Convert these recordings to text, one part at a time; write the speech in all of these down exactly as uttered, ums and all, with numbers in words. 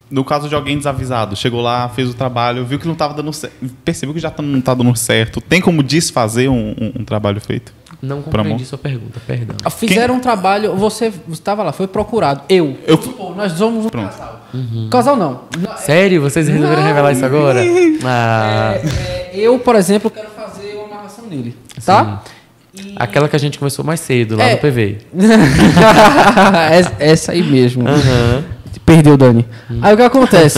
no caso de alguém desavisado, chegou lá, fez o trabalho, viu que não estava dando certo, percebeu que já não está dando certo, tem como desfazer um, um, um trabalho feito? Não compreendi sua pergunta, perdão. Fizeram Quem? um trabalho, você estava lá, foi procurado. Eu. Eu Pô, nós somos um Pronto. casal. Uhum. Casal não. Sério? Vocês resolveram não. revelar isso agora? Ah. É, é, eu, por exemplo, quero fazer uma amarração nele. Tá? E... Aquela que a gente começou mais cedo, lá é. no P V. Essa aí mesmo. Uhum. Perdeu, Dani. Hum. Aí o que acontece?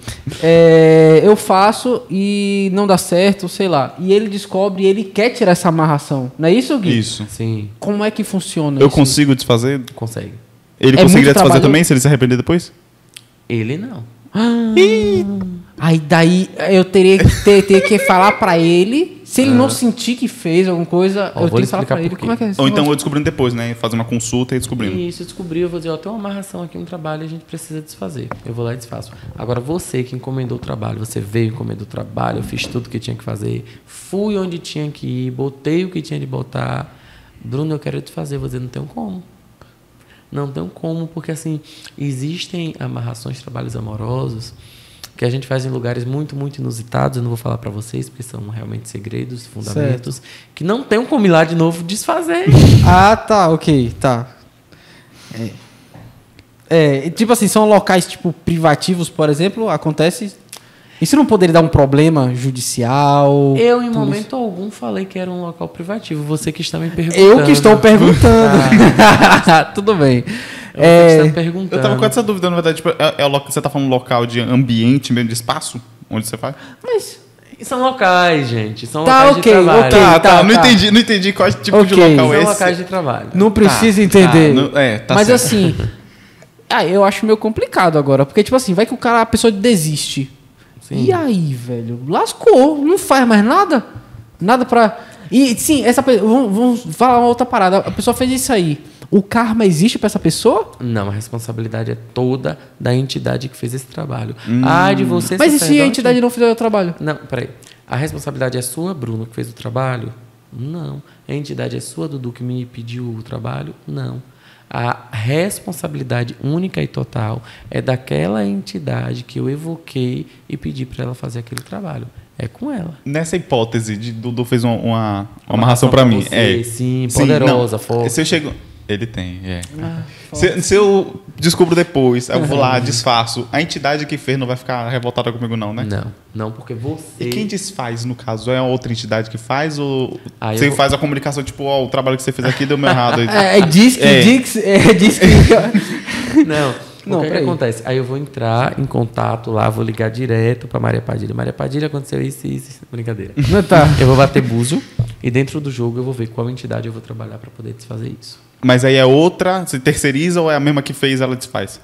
é, eu faço e não dá certo, sei lá. E ele descobre e ele quer tirar essa amarração. Não é isso, Gui? Isso. Sim. Como é que funciona Eu isso? consigo desfazer? Consegue. Ele É conseguiria desfazer trabalho... também, se ele se arrepender depois? Ele não. Ah, aí daí eu teria que, ter, ter que falar pra ele. Se ele ah. não sentir que fez alguma coisa, Ó, eu tenho que falar pra ele como é que é isso. Ou então eu descobrindo depois, né? Fazer uma consulta e descobrindo. Isso, eu descobri, eu vou dizer, ó, tem uma amarração aqui, um trabalho, a gente precisa desfazer. Eu vou lá e desfaço. Agora, você que encomendou o trabalho, você veio, encomendou o trabalho, eu fiz tudo que tinha que fazer, fui onde tinha que ir, botei o que tinha de botar. Bruno, eu quero desfazer. Vou dizer, não tenho como. Não tenho como, porque assim, existem amarrações, trabalhos amorosos que a gente faz em lugares muito, muito inusitados. Eu não vou falar para vocês, porque são realmente segredos, fundamentos, certo. Que não tem como ir lá de novo desfazer. Ah, tá, ok, tá. É. É, tipo assim, são locais tipo privativos, por exemplo, acontece... Isso não poderia dar um problema judicial? Eu, em momento isso? algum, falei que era um local privativo. Você que está me perguntando. Eu que estou perguntando. Ah. Tudo bem. Eu é... está perguntando. Eu tava com essa dúvida, na verdade. Tipo, é, é, você tá falando local de ambiente mesmo, de espaço? Onde você faz? Mas... São locais, gente. São tá, locais okay, de trabalho. Okay, tá, tá, tá. Não, tá. Entendi, não entendi qual tipo okay. de local São é esse. São locais de trabalho. Não precisa tá, entender. Tá, não, é, tá Mas certo. assim... ah, eu acho meio complicado agora. Porque, tipo assim, vai que o cara, a pessoa desiste. Sim. E aí, velho? Lascou. Não faz mais nada? Nada pra... E, sim, essa vamos, vamos falar uma outra parada. A pessoa fez isso aí. O karma existe pra essa pessoa? Não, a responsabilidade é toda da entidade que fez esse trabalho. Hum. Ah, de você... Mas e se a entidade não fizer o trabalho? Não, peraí. A responsabilidade é sua, Bruno, que fez o trabalho? Não. A entidade é sua, Dudu, que me pediu o trabalho? Não. A responsabilidade única e total é daquela entidade que eu evoquei e pedi para ela fazer aquele trabalho. É com ela. Nessa hipótese, de Dudu fez uma, uma, uma amarração para mim. Você, é. Sim, poderosa, sim, forte. Se eu chego... Ele tem, é. Ah, se, se eu descubro depois, eu vou lá, desfaço, a entidade que fez não vai ficar revoltada comigo não, né? Não, não, porque você... E quem desfaz, no caso? É a outra entidade que faz ou ah, você vou... faz a comunicação, tipo, ó, oh, o trabalho que você fez aqui deu meio errado. É, diz que, é. diz, é, diz que... Não, não, o que, que acontece? Aí eu vou entrar em contato lá, vou ligar direto para Maria Padilha. Maria Padilha, aconteceu isso e isso. Brincadeira. Não tá. Eu vou bater búzio e dentro do jogo eu vou ver qual entidade eu vou trabalhar para poder desfazer isso. Mas aí é outra, você terceiriza ou é a mesma que fez, ela desfaz?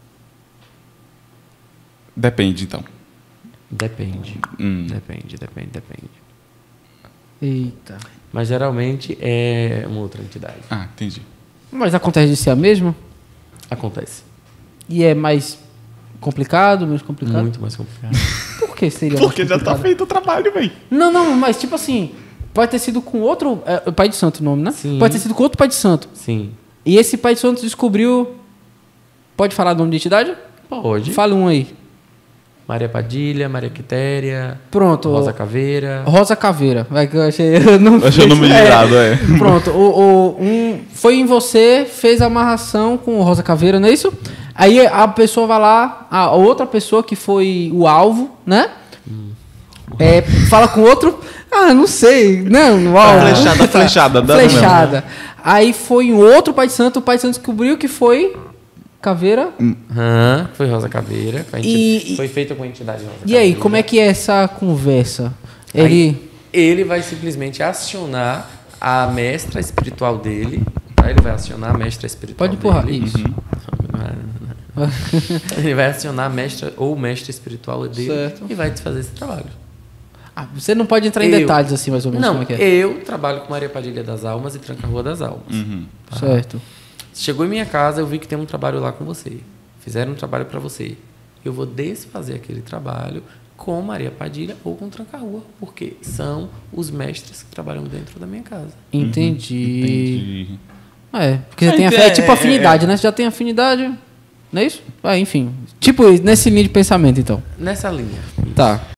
Depende, então. Depende. Hum. Depende, depende, depende. Eita. Mas geralmente é uma outra entidade. Ah, entendi. Mas acontece de ser a mesma? Acontece. E é mais complicado, menos complicado? Muito mais complicado. Por que seria Porque já tá feito o trabalho, velho. Não, não, mas tipo assim... Pode ter sido com outro... É, pai de santo o nome, né? Sim. Pode ter sido com outro pai de santo. Sim. E esse pai de santo descobriu... Pode falar do nome de entidade? Pode. Fala um aí. Maria Padilha, Maria Quitéria... Pronto. Rosa Caveira... Rosa Caveira. Vai que eu achei... Eu não eu achei o nome ligado, é. é. Pronto. O, o, um, foi em você, fez a amarração com o Rosa Caveira, não é isso? Aí a pessoa vai lá... A outra pessoa que foi o alvo, né? Hum. É, fala com outro... Ah, não sei. Não, no alvo. Flechada, flechada. Flechada. Mesmo. Aí foi um outro pai de santo. O pai de santo descobriu que foi Caveira. Uhum, foi Rosa Caveira. Foi, e, foi feita com a entidade Rosa E Caveira. aí, como é que é essa conversa? Ele... Aí, ele vai simplesmente acionar a mestra espiritual dele. Tá? Ele vai acionar a mestra espiritual Pode empurrar, dele. isso. Uhum. Ele vai acionar a mestra ou o mestre espiritual dele certo. E vai desfazer esse trabalho. Ah, você não pode entrar em eu, detalhes assim, mais ou menos, não, como é que é? Eu trabalho com Maria Padilha das Almas e Tranca-Rua das Almas. Uhum. Tá? Certo. Chegou em minha casa, eu vi que tem um trabalho lá com você. Fizeram um trabalho para você. Eu vou desfazer aquele trabalho com Maria Padilha ou com Tranca-Rua, porque são os mestres que trabalham dentro da minha casa. Entendi. Uhum. Entendi. É, porque você é, tem é, é tipo afinidade, é, é. né? Você já tem afinidade... Não é isso? Ah, enfim. Tipo, nessa linha de pensamento, então. Nessa linha. Tá.